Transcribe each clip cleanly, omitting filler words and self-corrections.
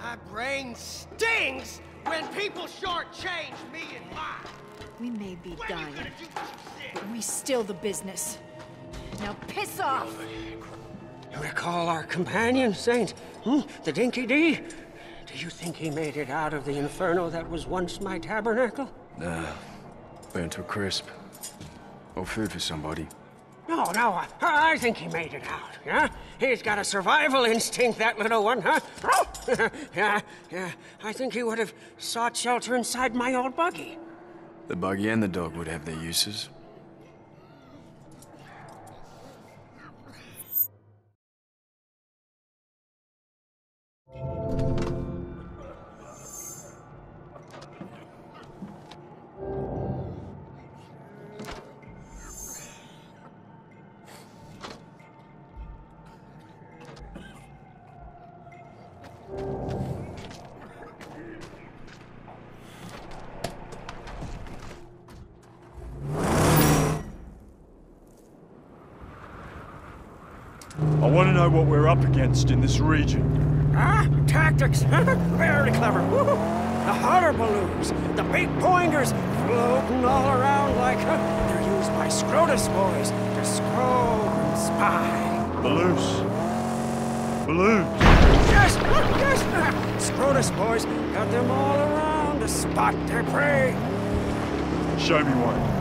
My brain stings when people shortchange me and mine. We may be When dying, you gonna do what you said? but we still the business. Now piss off! You recall our companion, Saint? The Dinky D? Do you think he made it out of the inferno that was once my tabernacle? Nah. Burnt to a crisp. Or food for somebody. No, I think he made it out, yeah? He's got a survival instinct, that little one, huh? Yeah, I think he would have sought shelter inside my old buggy. The buggy and the dog would have their uses. I want to know what we're up against in this region. Tactics! Very clever. The hotter balloons, the big pointers, floating all around like they're used by Scrotus boys to scroll and spy. Balloons. Balloons. Yes! Scrotus boys got them all around to spot their prey. Show me one.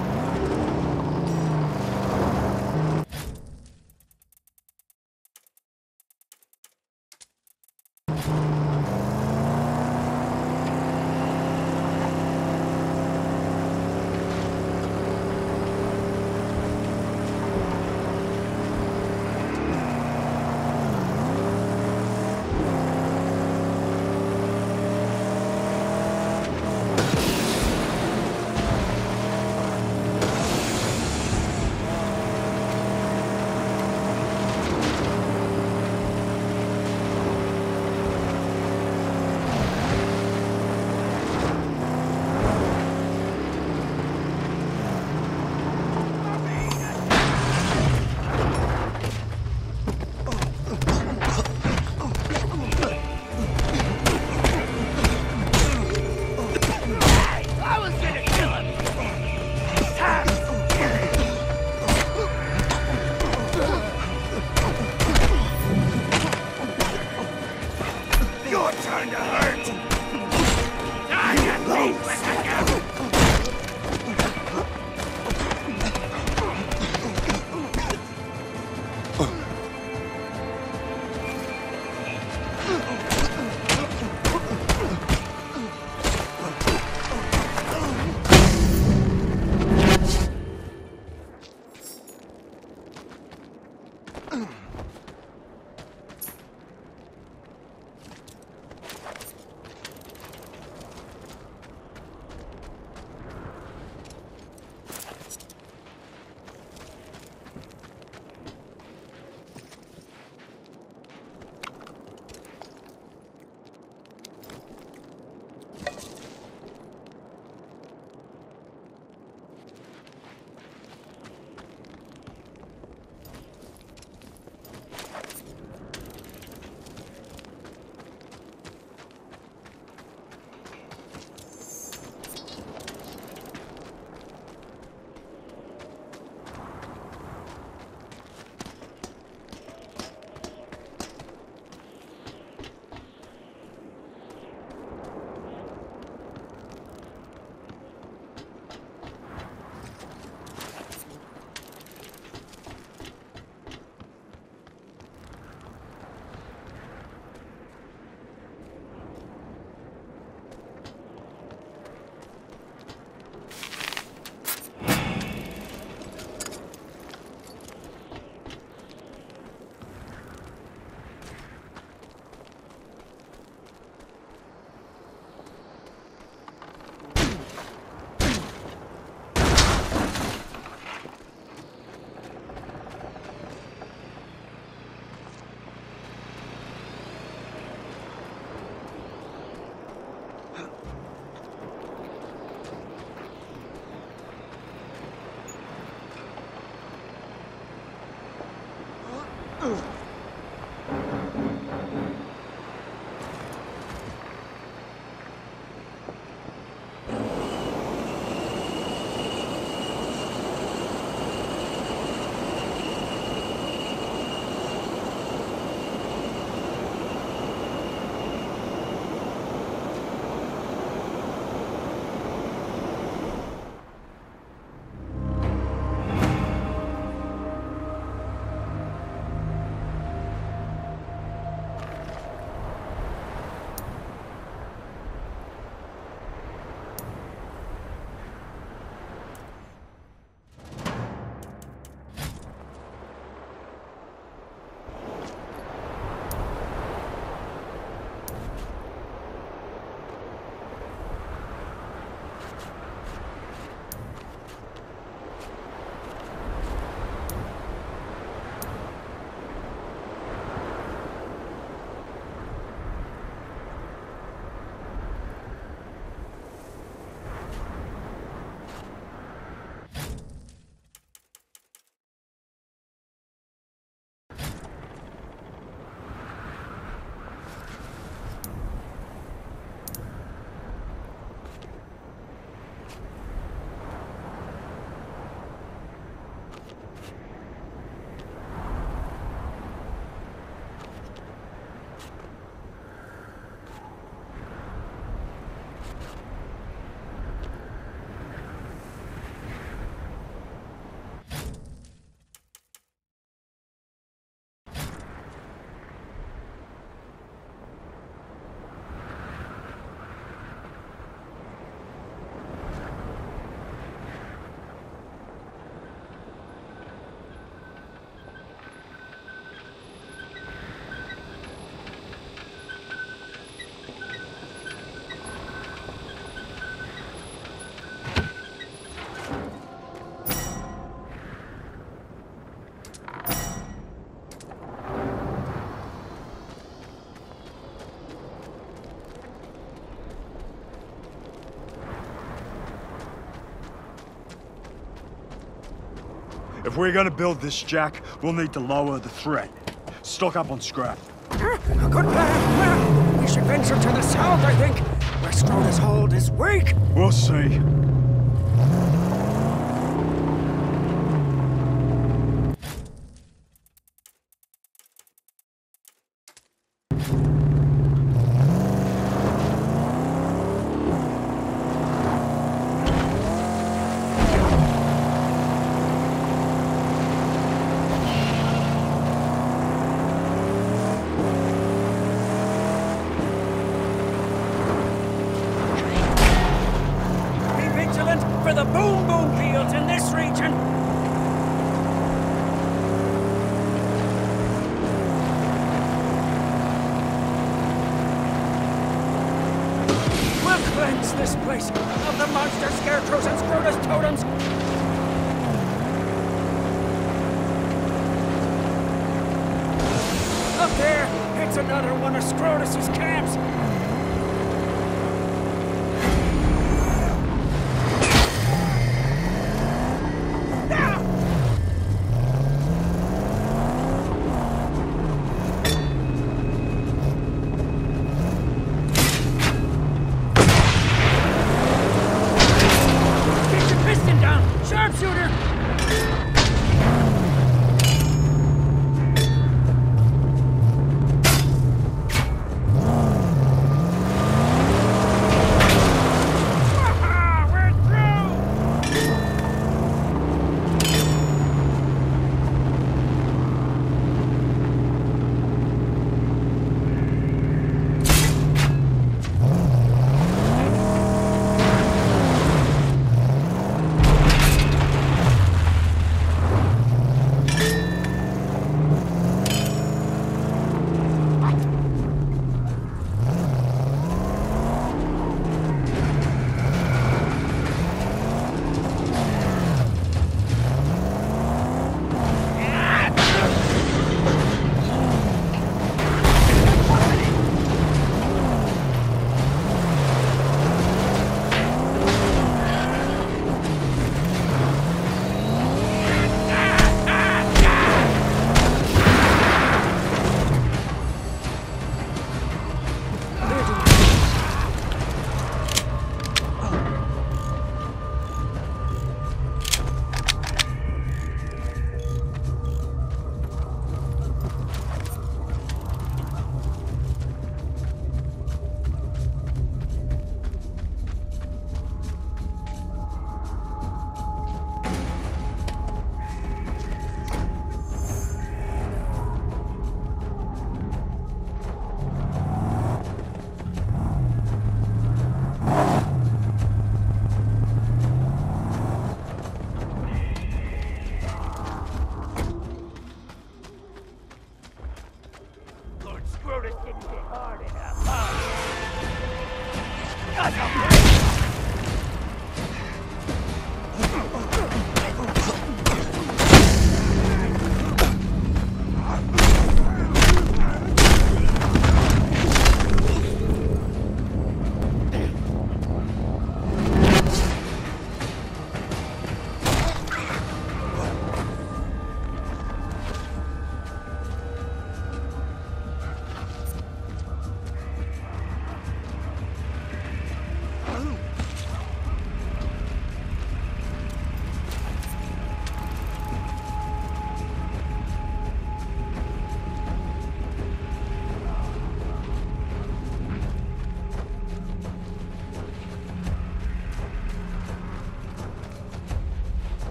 If we're gonna build this, Jack, we'll need to lower the threat. Stock up on scrap. A good plan. We should venture to the south, I think, where Scrotus hold is weak. We'll see. For the boom boom fields in this region. We'll cleanse this place of the monster scarecrows and Scrotus totems. Up there, it's another one of Scrotus's camps.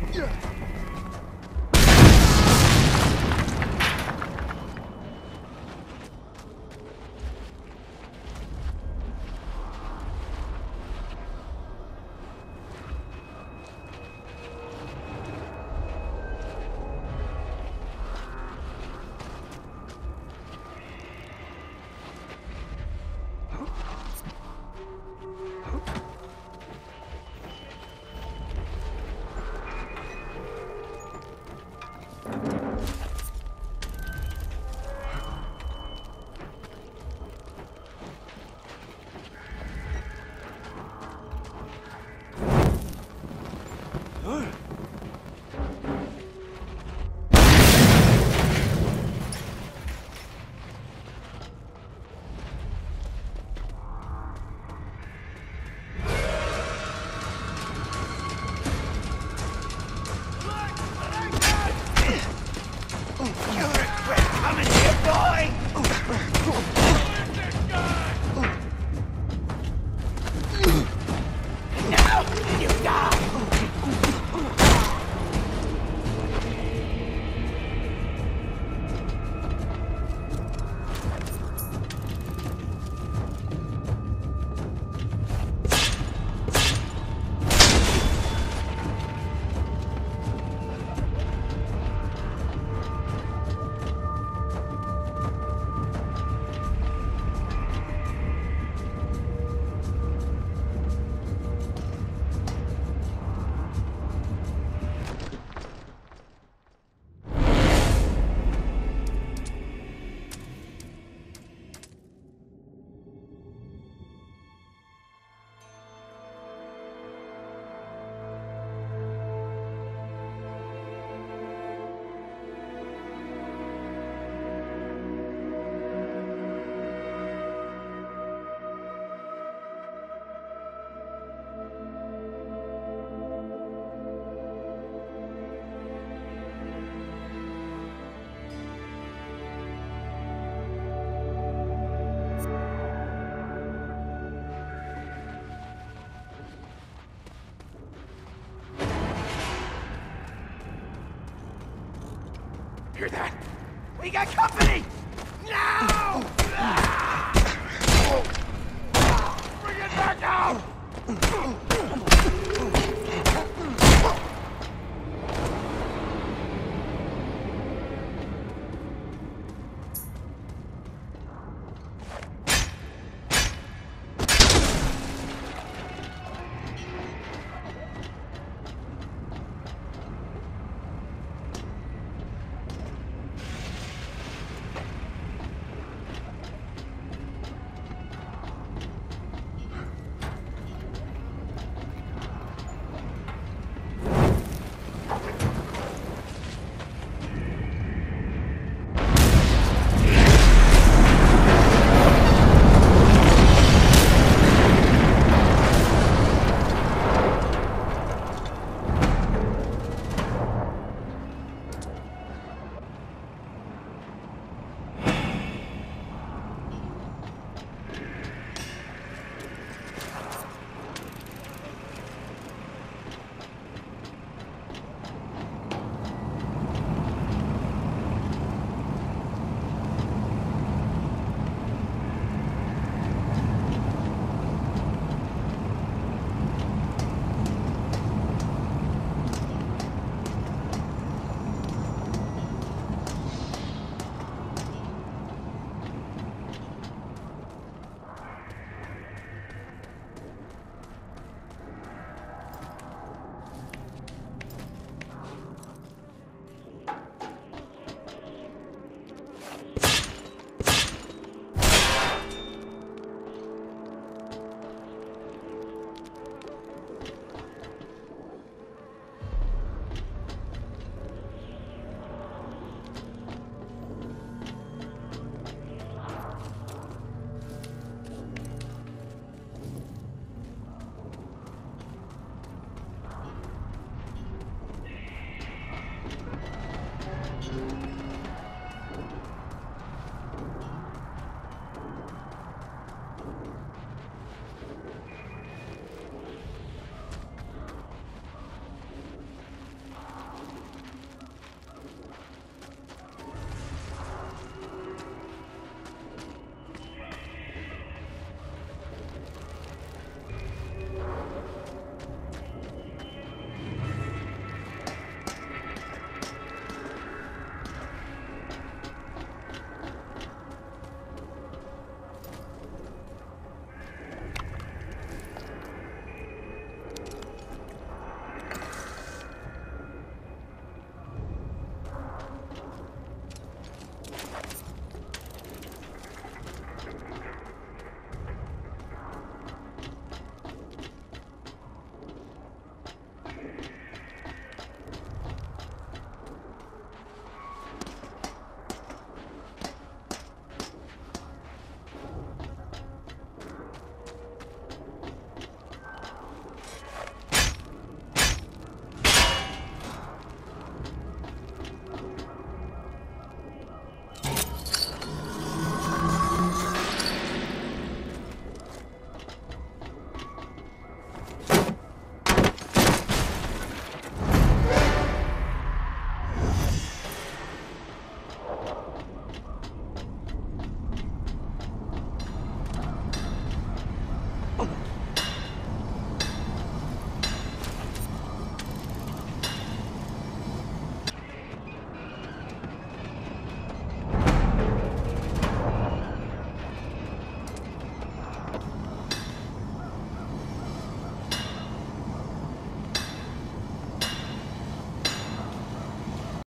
Hear that? We got company! Now! Bring it back out!